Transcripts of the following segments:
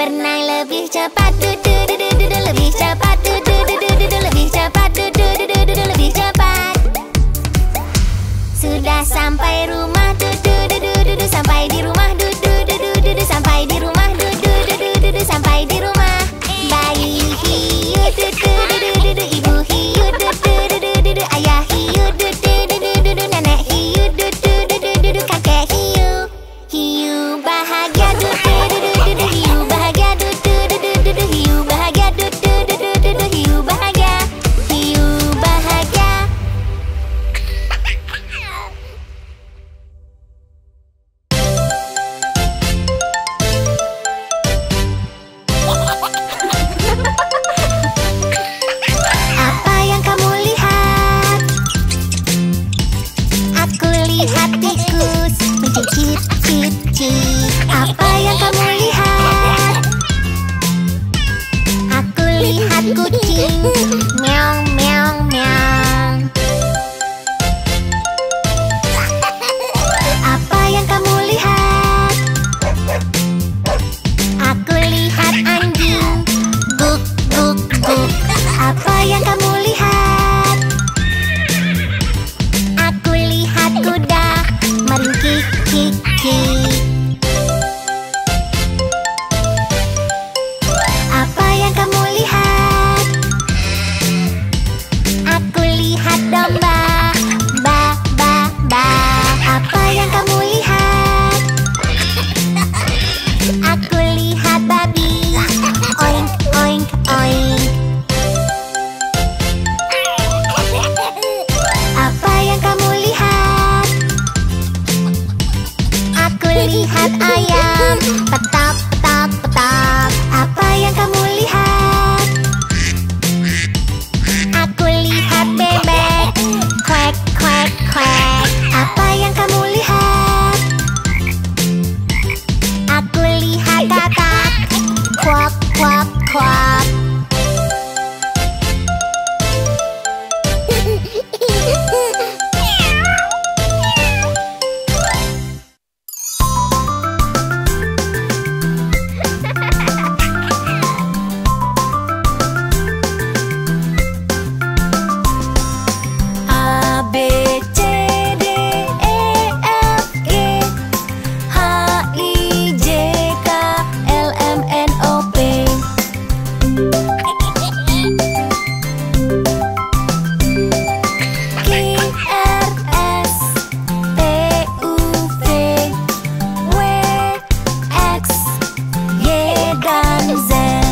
Berenang lebih cepat, lebih cepat, lebih cepat, lebih cepat. Sudah sampai rumah, sampai di rumah, sampai di rumah, sampai di rumah. Bayi hiu, ibu hiu, ayah hiu, nenek hiu, kakek hiu. Hiu bahagia, hiu bahagia, hiu bahagia, hiu bahagia, hiu bahagia. Apa yang kamu lihat? Aku lihat tikus mencicit-cicit. Apa yang kamu lihat? Aku lihat kucing meong meong meong. Apa yang kamu lihat? Aku lihat anjing guk guk guk. Apa yang kamu lihat? Aku lihat kuda meringkik kik kik. Apa yang kamu lihat? Aku lihat domba ba ba ba. Apa yang kamu lihat? Aku lihat babi oink oink oink. Apa yang kamu lihat? Aku lihat ayam petak petak petak. Apa yang kamu lihat? Aku lihat bebek quack quack quack. Apa yang kamu lihat? Aku lihat katak quack quack quack. A B C D E F G H I J K L M N O P. Q R S T U V W X Y dan Z.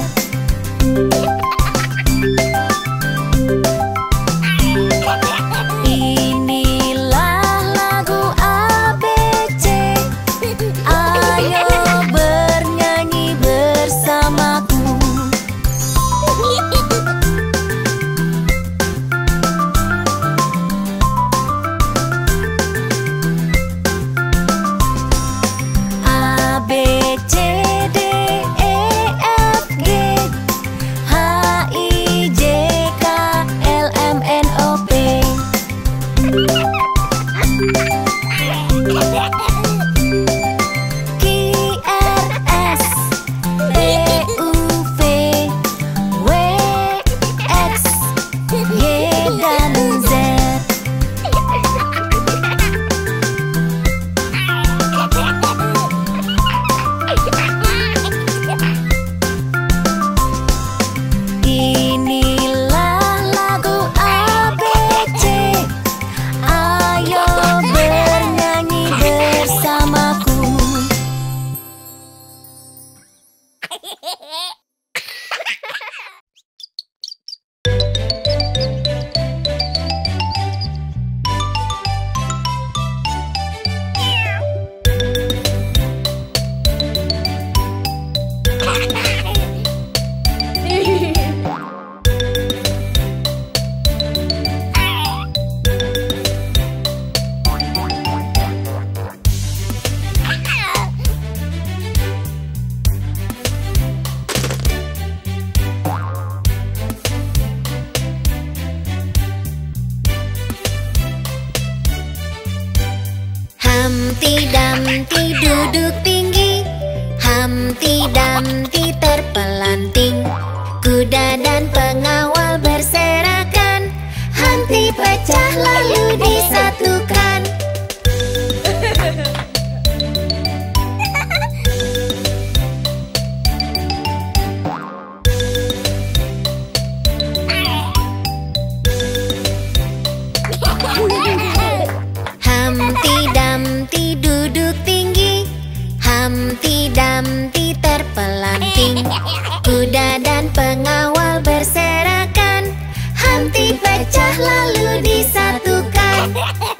Inilah lagu ABC. Ayo bernyanyi bersamaku. A B C D E F G H I J K L M N O P. Q R S T U V W X Y dan Z. Inilah lagu ABC. Ayo bernyanyi bersamaku. Humpty Dumpty duduk tinggi, Humpty Dumpty terpelanting. Kuda dan pengawal berserakan, henti pecah lalu disatukan. Humpty Dumpty duduk tinggi, Humpty Dumpty terpelanting. Kuda dan pengawal berserakan, henti pecah lalu disatukan.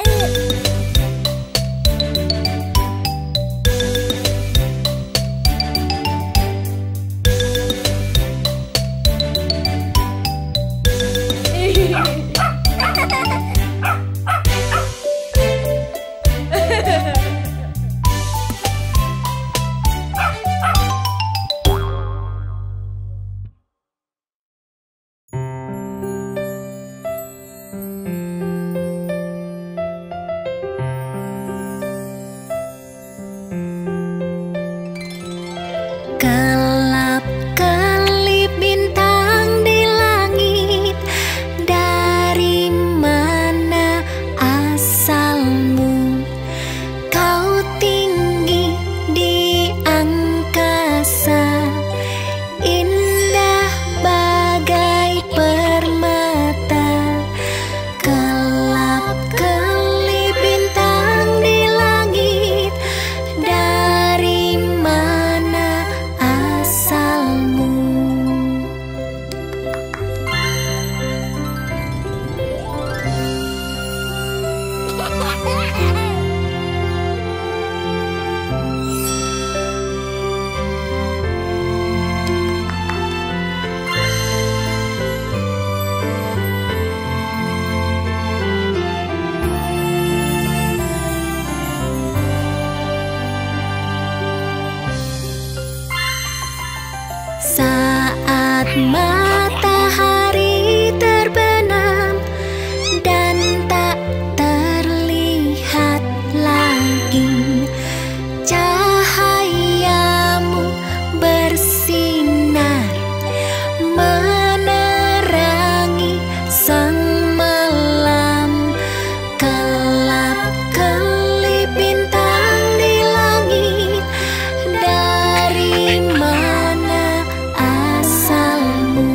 Kelap-kelip bintang di langit, dari mana asalmu? Kau tinggi di angkasa, indah bagai permata. Kelap-kelip bintang di langit, dari mana asalmu? Saat matahari terbenam dan tak terlihat lagi, cahayamu bersinar menerangi sang malam. Kelap-kelip bintang di langit, dari mana asalmu?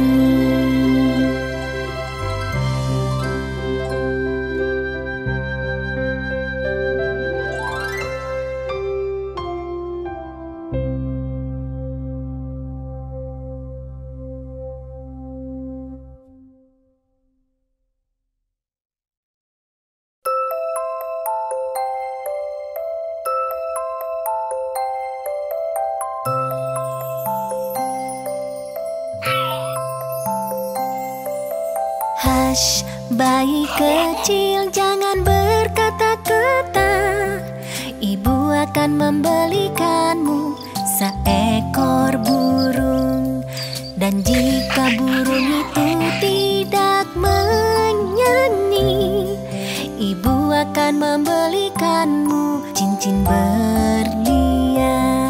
Hush, bayi kecil, jangan berkata-kata. Ibu akan membelikanmu seekor burung. Dan jika burung itu tidak menyanyi, ibu akan membelikanmu cincin berlian.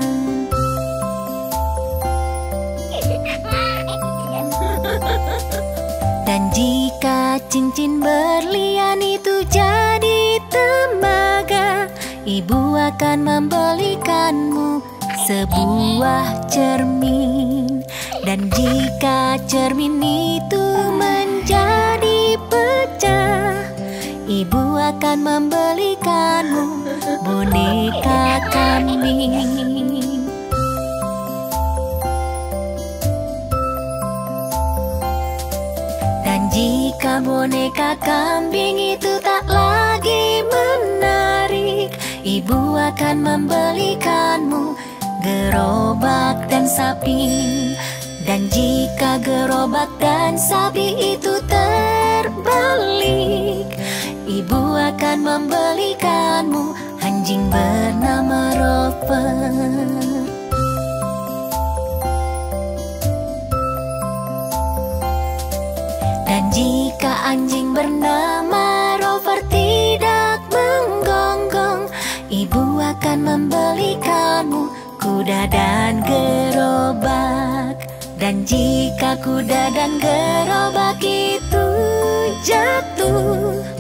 Dan jika cincin berlian itu jadi tembaga, ibu akan membelikanmu sebuah cermin. Dan jika cermin itu menjadi pecah, ibu akan membelikanmu boneka kambing. Dan jika boneka kambing itu tak lagi menarik, ibu akan membelikanmu gerobak dan sapi. Dan jika gerobak dan sapi itu terbalik, ibu akan membelikanmu anjing bernama Rover. Dan jika anjing bernama Rover tidak menggonggong, ibu akan membelikanmu kuda dan gerobak. Dan jika kuda dan gerobak itu jatuh,